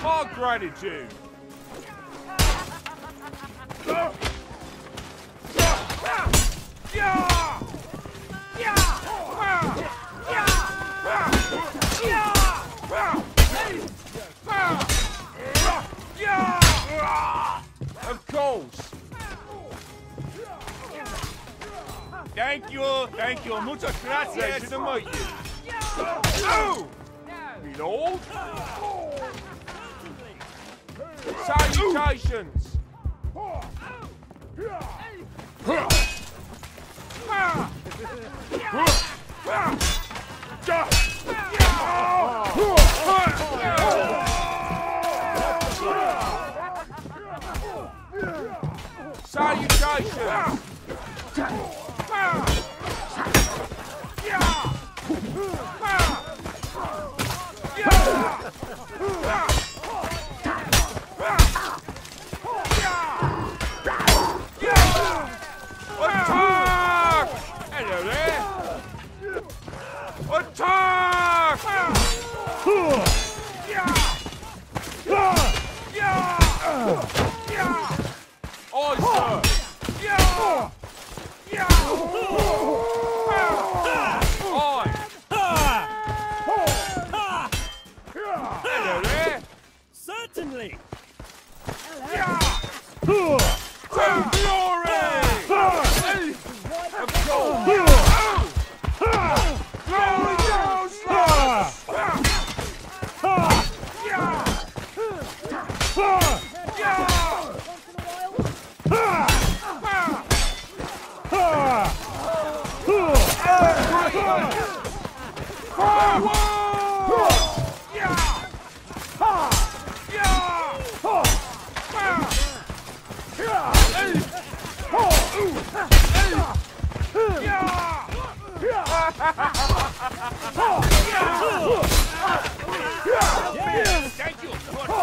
Our gratitude. Of course. Thank you, muchas gracias. Pleasure to meet you. Oh! Reload. Salutations. Salutations. Attack! Hello there! Attack! Aye, sir! Aye! Hello there! Certainly! To glory! Of course! Glory goes last! Thank you.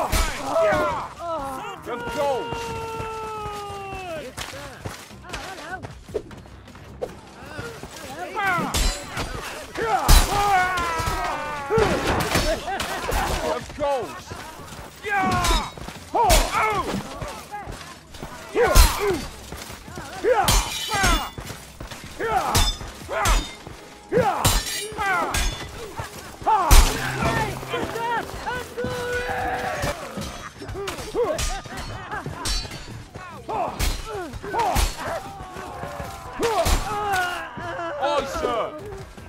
Of course. Of course. Aye, sir.